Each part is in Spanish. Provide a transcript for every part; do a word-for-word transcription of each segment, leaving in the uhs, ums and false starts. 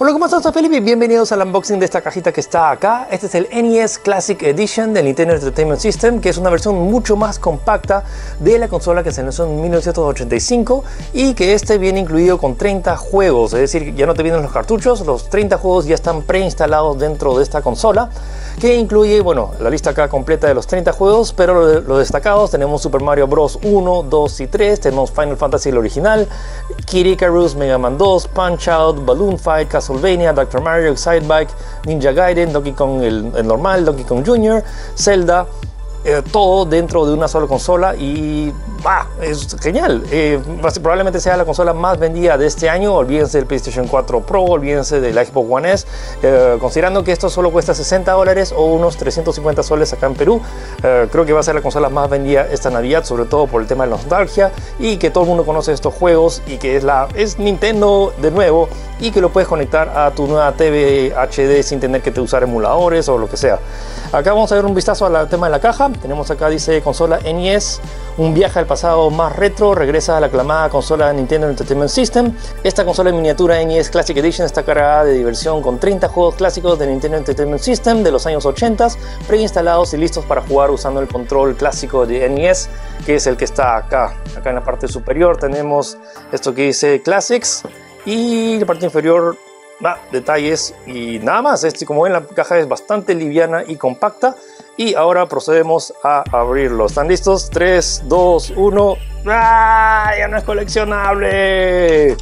Hola, ¿cómo estás? Soy Felipe y bienvenidos al unboxing de esta cajita que está acá. Este es el N E S Classic Edition del Nintendo Entertainment System, que es una versión mucho más compacta de la consola que se lanzó en mil novecientos ochenta y cinco y que este viene incluido con treinta juegos, es decir, ya no te vienen los cartuchos, los treinta juegos ya están preinstalados dentro de esta consola, que incluye, bueno, la lista acá completa de los treinta juegos, pero los destacados tenemos Super Mario Bros. uno, dos y tres, tenemos Final Fantasy el original, Kid Icarus, Mega Man dos, Punch Out, Balloon Fight, Castlevania, Doctor Mario, Excitebike, Ninja Gaiden, Donkey Kong el, el normal, Donkey Kong junior, Zelda, eh, todo dentro de una sola consola y bah, es genial. Eh, probablemente sea la consola más vendida de este año. Olvídense del PlayStation cuatro Pro, olvídense del Xbox One S, eh, considerando que esto solo cuesta sesenta dólares o unos trescientos cincuenta soles acá en Perú. Eh, creo que va a ser la consola más vendida esta Navidad, sobre todo por el tema de la nostalgia y que todo el mundo conoce estos juegos y que es, la, es Nintendo de nuevo y que lo puedes conectar a tu nueva T V H D sin tener que te usar emuladores o lo que sea. Acá vamos a ver un vistazo al tema de la caja. Tenemos acá, dice consola N E S, un viaje al pasado más retro, regresa a la aclamada consola Nintendo Entertainment System. Esta consola en miniatura N E S Classic Edition está cargada de diversión con treinta juegos clásicos de Nintendo Entertainment System de los años ochenta, preinstalados y listos para jugar usando el control clásico de N E S, que es el que está acá. Acá en la parte superior tenemos esto que dice Classics y la parte inferior, nah, detalles y nada más. Este, como ven, la caja es bastante liviana y compacta. Y ahora procedemos a abrirlo. ¿Están listos? tres, dos, uno. ¡Ah! ¡Ya no es coleccionable!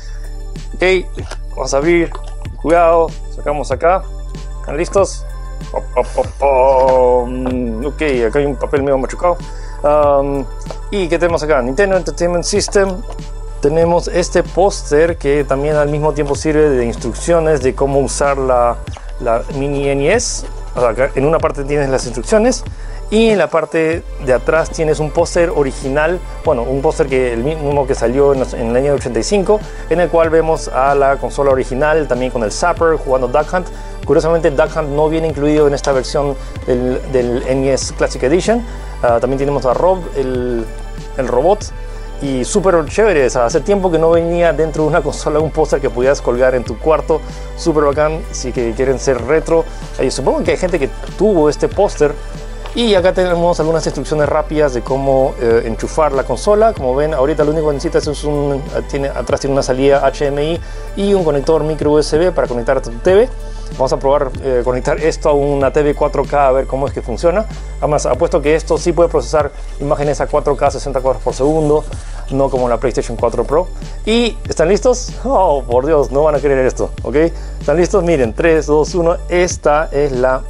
Ok, vamos a abrir. Cuidado, sacamos acá. ¿Están listos? Oh, oh, oh, oh. Ok, acá hay un papel medio machucado. Um, ¿Y qué tenemos acá? Nintendo Entertainment System. Tenemos este póster que también al mismo tiempo sirve de instrucciones de cómo usar la, la mini N E S. O sea, acá en una parte tienes las instrucciones y en la parte de atrás tienes un póster original, bueno, un póster que el mismo que salió en, los, en el año ochenta y cinco, en el cual vemos a la consola original también con el Zapper jugando Duck Hunt. Curiosamente, Duck Hunt no viene incluido en esta versión del, del N E S Classic Edition. Uh, también tenemos a Rob, el, el robot. Y súper chévere, o sea, hace tiempo que no venía dentro de una consola un póster que pudieras colgar en tu cuarto, súper bacán. Si que quieren ser retro, eh, supongo que hay gente que tuvo este póster. Y acá tenemos algunas instrucciones rápidas de cómo eh, enchufar la consola. Como ven, ahorita lo único que necesitas es un, tiene, atrás tiene una salida H D M I y un conector micro U S B para conectar a tu T V. Vamos a probar eh, conectar esto a una T V cuatro K a ver cómo es que funciona. Además, apuesto que esto sí puede procesar imágenes a cuatro K sesenta cuadros por segundo, no como la PlayStation cuatro Pro. ¿Y están listos? Oh, por Dios, no van a querer esto, ¿ok? ¿Están listos? Miren, tres, dos, uno. Esta es la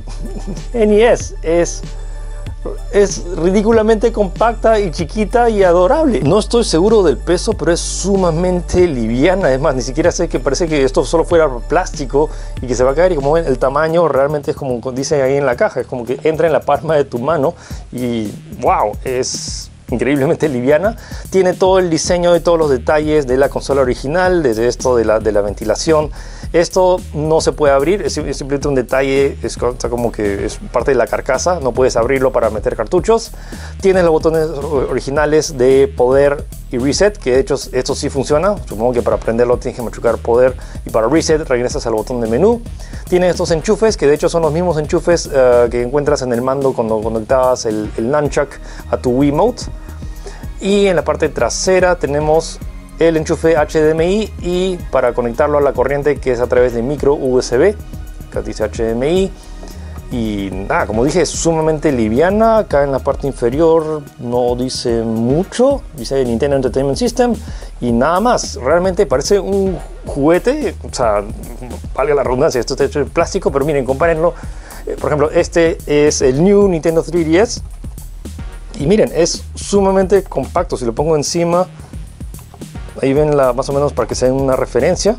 N E S. Es... Es ridículamente compacta y chiquita y adorable. No estoy seguro del peso, pero es sumamente liviana. Es más, ni siquiera sé, que parece que esto solo fuera plástico y que se va a caer. Y como ven, el tamaño realmente es como dice ahí en la caja, es como que entra en la palma de tu mano y wow, es increíblemente liviana. Tiene todo el diseño y todos los detalles de la consola original, desde esto de la, de la ventilación. Esto no se puede abrir, es simplemente un detalle, es como que es parte de la carcasa, no puedes abrirlo para meter cartuchos. Tienes los botones originales de poder y reset, que de hecho esto sí funciona. Supongo que para prenderlo tienes que machucar poder y para reset regresas al botón de menú. Tiene estos enchufes, que de hecho son los mismos enchufes uh, que encuentras en el mando cuando conectabas el, el Nunchuck a tu Wiimote. Y en la parte trasera tenemos el enchufe H D M I y para conectarlo a la corriente, que es a través de micro U S B. Acá dice H D M I y nada, como dije, es sumamente liviana. Acá en la parte inferior no dice mucho, dice Nintendo Entertainment System y nada más. Realmente parece un juguete, o sea, valga la redundancia, esto está hecho de plástico, pero miren, compárenlo. Por ejemplo, este es el New Nintendo tres D S y miren, es sumamente compacto. Si lo pongo encima, ahí ven la, más o menos para que se den una referencia.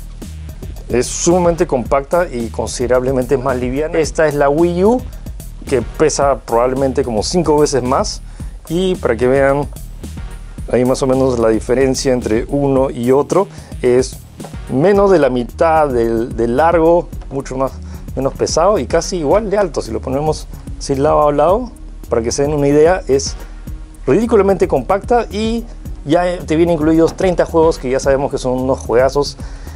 Es sumamente compacta y considerablemente más liviana. Esta es la Wii U, que pesa probablemente como cinco veces más. Y para que vean ahí más o menos la diferencia entre uno y otro, es menos de la mitad del, del largo, mucho más, menos pesado y casi igual de alto. Si lo ponemos así lado a lado, para que se den una idea, es ridículamente compacta y ya te vienen incluidos treinta juegos que ya sabemos que son unos juegazos.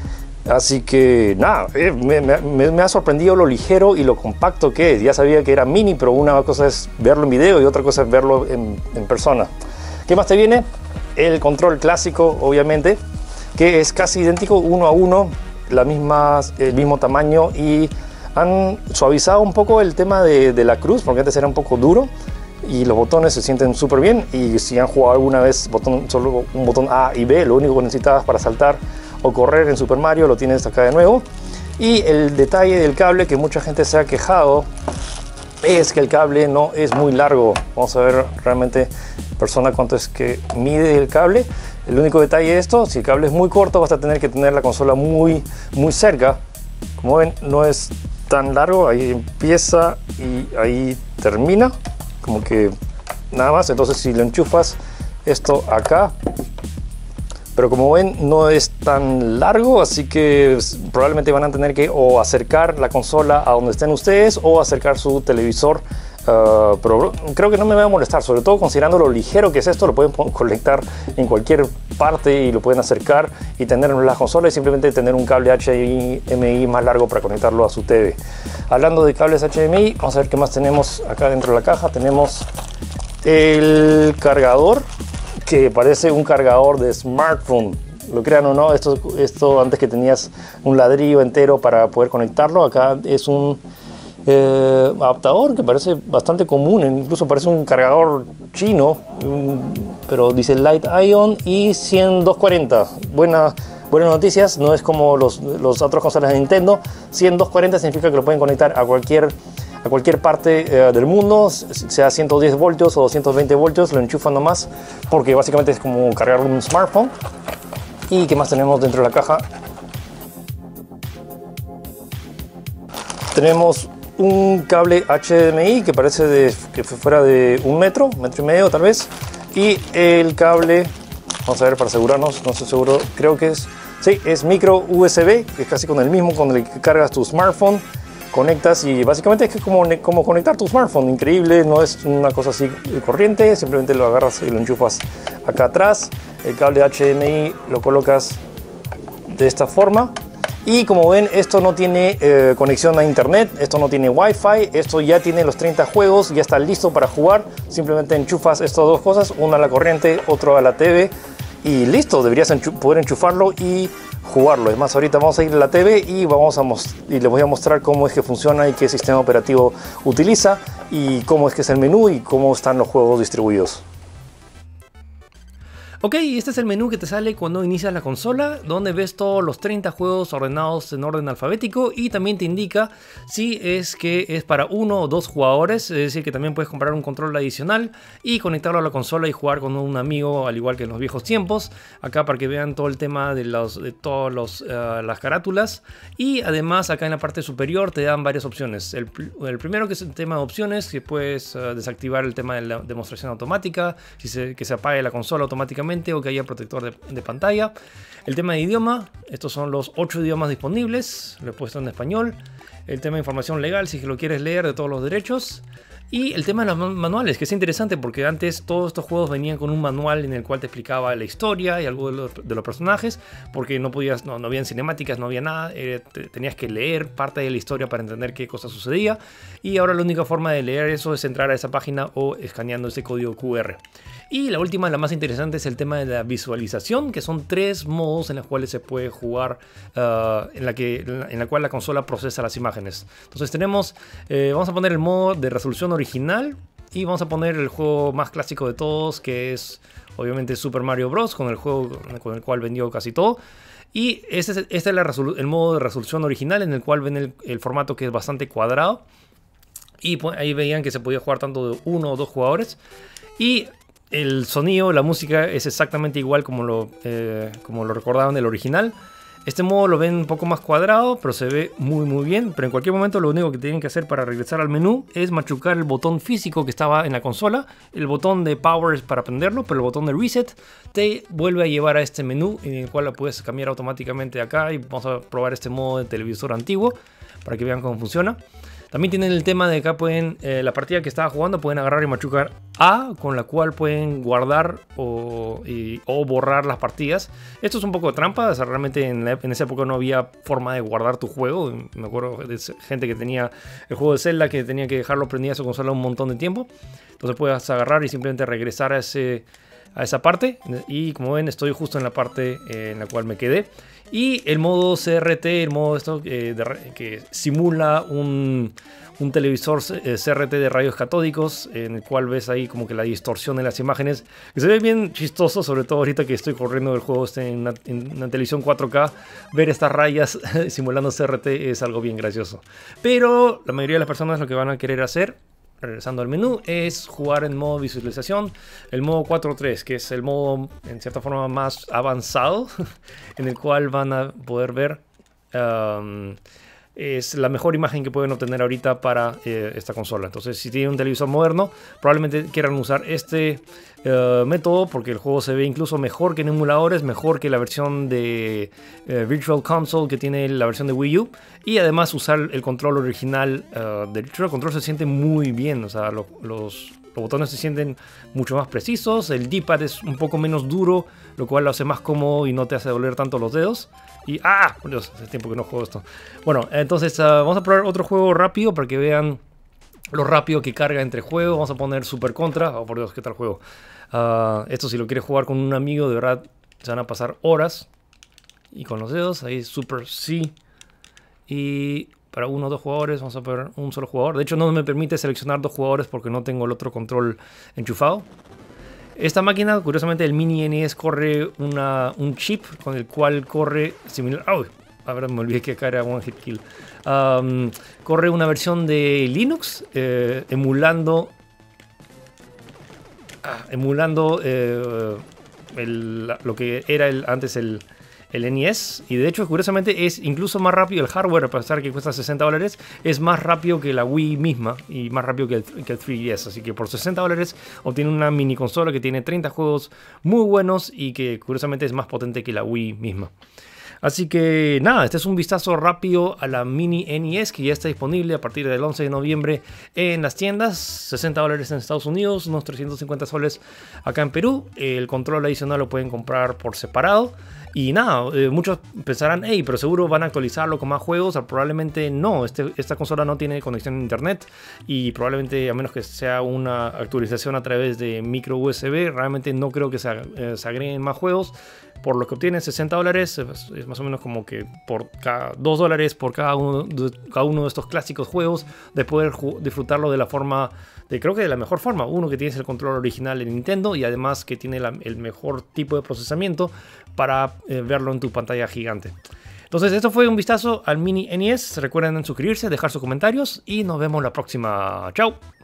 Así que nada, eh, me, me, me ha sorprendido lo ligero y lo compacto que es. Ya sabía que era mini, pero una cosa es verlo en video y otra cosa es verlo en, en persona. ¿Qué más te viene? El control clásico, obviamente, que es casi idéntico uno a uno, la misma, el mismo tamaño, y han suavizado un poco el tema de, de la cruz, porque antes era un poco duro y los botones se sienten súper bien. Y si han jugado alguna vez botón, solo un botón A y B, lo único que necesitabas para saltar o correr en Super Mario lo tienes acá de nuevo. Y el detalle del cable que mucha gente se ha quejado es que el cable no es muy largo. Vamos a ver realmente persona cuánto es que mide el cable. El único detalle de esto, si el cable es muy corto, vas a tener que tener la consola muy muy cerca. Como ven, no es tan largo, ahí empieza y ahí termina, como que nada más. Entonces si lo enchufas esto acá, pero como ven no es tan largo, así que probablemente van a tener que o acercar la consola a donde estén ustedes o acercar su televisor. Uh, pero creo que no me va a molestar, sobre todo considerando lo ligero que es esto. Lo pueden conectar en cualquier parte y lo pueden acercar y tener en la consola y simplemente tener un cable H D M I más largo para conectarlo a su T V. Hablando de cables H D M I, vamos a ver qué más tenemos acá dentro de la caja. Tenemos el cargador, que parece un cargador de smartphone. Lo crean o no, esto, esto antes que tenías un ladrillo entero para poder conectarlo, acá es un eh, adaptador que parece bastante común, incluso parece un cargador chino, un, pero dice Light Ion y cien doscientos cuarenta. Buena, buenas noticias, no es como los, los otros consolas de Nintendo. cien doscientos cuarenta significa que lo pueden conectar a cualquier a cualquier parte eh, del mundo, sea ciento diez voltios o doscientos veinte voltios, lo enchufan nomás, porque básicamente es como cargar un smartphone. ¿Y qué más tenemos dentro de la caja? Tenemos un cable H D M I que parece de, que fuera de un metro, metro y medio tal vez, y el cable, vamos a ver para asegurarnos, no estoy seguro, creo que es, sí, es micro U S B, que es casi con el mismo con el que cargas tu smartphone. Conectas y básicamente es como, como conectar tu smartphone. Increíble, no es una cosa así corriente, simplemente lo agarras y lo enchufas acá atrás. El cable H D M I lo colocas de esta forma y como ven, esto no tiene eh, conexión a internet, esto no tiene wifi, esto ya tiene los treinta juegos, ya está listo para jugar. Simplemente enchufas estas dos cosas, una a la corriente, otro a la T V y listo, deberías enchu- poder enchufarlo y jugarlo. Es más, ahorita vamos a ir a la T V y, vamos a y les voy a mostrar cómo es que funciona y qué sistema operativo utiliza y cómo es que es el menú y cómo están los juegos distribuidos. Ok, este es el menú que te sale cuando inicias la consola, donde ves todos los treinta juegos ordenados en orden alfabético y también te indica si es que es para uno o dos jugadores, es decir que también puedes comprar un control adicional y conectarlo a la consola y jugar con un amigo, al igual que en los viejos tiempos. Acá para que vean todo el tema de, los, de todas uh, las carátulas, y además acá en la parte superior te dan varias opciones. El, el primero, que es el tema de opciones, que puedes uh, desactivar el tema de la demostración automática, si se, que se apague la consola automáticamente o que haya protector de, de pantalla. El tema de idioma, estos son los ocho idiomas disponibles, lo he puesto en español. El tema de información legal, si lo quieres leer, de todos los derechos. Y el tema de los manuales, que es interesante porque antes todos estos juegos venían con un manual en el cual te explicaba la historia y algo de los, de los personajes, porque no podías, no, no habían cinemáticas, no había nada, eh, te, tenías que leer parte de la historia para entender qué cosa sucedía. Y ahora la única forma de leer eso es entrar a esa página o escaneando ese código Q R. Y la última, la más interesante, es el tema de la visualización, que son tres modos en los cuales se puede jugar, uh, en, la que, en la cual la consola procesa las imágenes. Entonces tenemos, eh, vamos a poner el modo de resolución original y vamos a poner el juego más clásico de todos, que es obviamente Super Mario Bros, con el juego con el cual vendió casi todo. Y este es, este es la el modo de resolución original, en el cual ven el, el formato, que es bastante cuadrado. Y pues, ahí veían que se podía jugar tanto de uno o dos jugadores. Y el sonido, la música es exactamente igual como lo, eh, como lo recordaban del original. Este modo lo ven un poco más cuadrado, pero se ve muy muy bien. Pero en cualquier momento lo único que tienen que hacer para regresar al menú es machucar el botón físico que estaba en la consola. El botón de Power es para prenderlo, pero el botón de Reset te vuelve a llevar a este menú, en el cual lo puedes cambiar automáticamente acá. Y vamos a probar este modo de televisor antiguo para que vean cómo funciona. También tienen el tema de acá pueden, eh, la partida que estaba jugando, pueden agarrar y machucar A, con la cual pueden guardar o, y, o borrar las partidas. Esto es un poco de trampa, o sea, realmente en, la, en esa época no había forma de guardar tu juego. Me acuerdo de gente que tenía el juego de Zelda que tenía que dejarlo prendido a su consola un montón de tiempo. Entonces puedes agarrar y simplemente regresar a, ese, a esa parte. Y como ven, estoy justo en la parte eh, en la cual me quedé. Y el modo C R T, el modo esto eh, de, que simula un, un televisor eh, C R T de rayos catódicos, en el cual ves ahí como que la distorsión de las imágenes, que se ve bien chistoso, sobre todo ahorita que estoy corriendo el juego este en, una, en una televisión cuatro K, ver estas rayas simulando C R T es algo bien gracioso. Pero la mayoría de las personas lo que van a querer hacer, regresando al menú, es jugar en modo visualización, el modo cuatro punto tres, que es el modo en cierta forma más avanzado, en el cual van a poder ver, um, es la mejor imagen que pueden obtener ahorita para eh, esta consola. Entonces, si tienen un televisor moderno, probablemente quieran usar este uh, método, porque el juego se ve incluso mejor que en emuladores, mejor que la versión de uh, Virtual Console que tiene la versión de Wii U, y además usar el control original uh, del Virtual Control se siente muy bien, o sea, lo, los, los botones se sienten mucho más precisos, el D-pad es un poco menos duro, lo cual lo hace más cómodo y no te hace doler tanto los dedos. Y ¡ah! Dios, hace tiempo que no juego esto. Bueno, entonces uh, vamos a probar otro juego rápido para que vean lo rápido que carga entre juegos. Vamos a poner Super Contra. Oh, por Dios, ¿qué tal juego? Uh, esto si lo quieres jugar con un amigo, de verdad, se van a pasar horas. Y con los dedos, ahí Super C. Y para uno o dos jugadores, vamos a poner un solo jugador. De hecho, no me permite seleccionar dos jugadores porque no tengo el otro control enchufado. Esta máquina, curiosamente, el Mini N E S corre una, un chip con el cual corre similar... ¡Oh! Ahora me olvidé que acá era One Hit Kill. Um, corre una versión de Linux eh, emulando... Ah, emulando eh, el, lo que era el, antes el... el N E S, y de hecho curiosamente es incluso más rápido el hardware, a pesar que cuesta sesenta dólares, es más rápido que la Wii misma y más rápido que el, que el tres D S, así que por sesenta dólares obtiene una mini consola que tiene treinta juegos muy buenos y que curiosamente es más potente que la Wii misma. Así que nada, este es un vistazo rápido a la Mini N E S, que ya está disponible a partir del once de noviembre en las tiendas. sesenta dólares en Estados Unidos, unos trescientos cincuenta soles acá en Perú. El control adicional lo pueden comprar por separado. Y nada, eh, muchos pensarán, hey, pero seguro van a actualizarlo con más juegos. Probablemente no, este, esta consola no tiene conexión a internet y probablemente, a menos que sea una actualización a través de micro U S B, realmente no creo que se, eh, se agreguen más juegos. Por lo que obtienen sesenta dólares, es, es más o menos como que por cada dos dólares por cada uno, de, cada uno de estos clásicos juegos, de poder disfrutarlo de la forma, de, creo que de la mejor forma. Uno, que tienes el control original de Nintendo y además que tiene la, el mejor tipo de procesamiento para eh, verlo en tu pantalla gigante. Entonces, esto fue un vistazo al Mini N E S. Recuerden suscribirse, dejar sus comentarios y nos vemos la próxima. ¡Chao!